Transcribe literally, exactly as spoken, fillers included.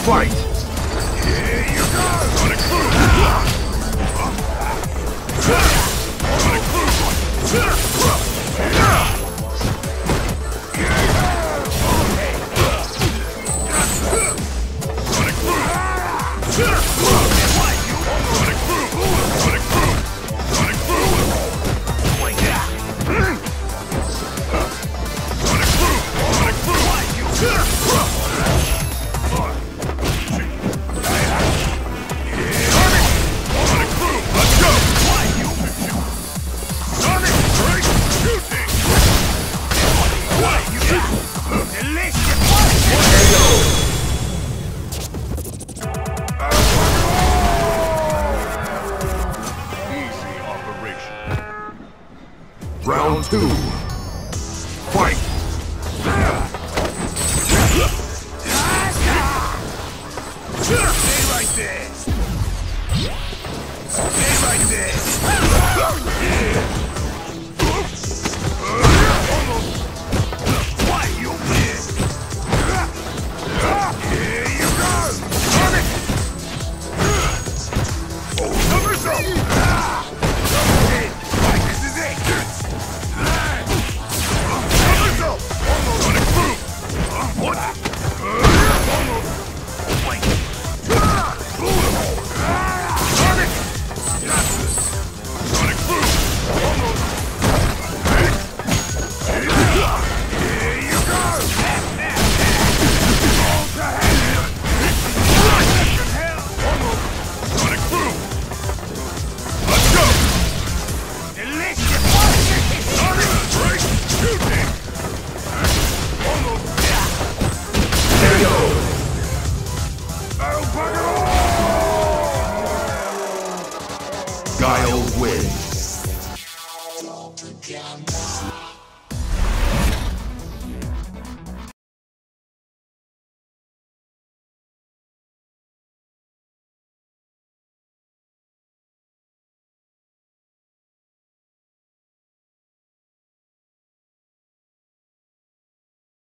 Fight! Here you go! Sonic boom! Sonic boom! Sonic boom! Round two. Fight! Stay right there! Stay right there! Why you missed? Here you go! Sonic! Oh, number so! This is it! Sonic boom! What? Sonic! Sonic boom! Here you go! Sonic boom! Let's go! Delicious! Sonic break! Shooting! There you go! Oh, bugger! Guile wins.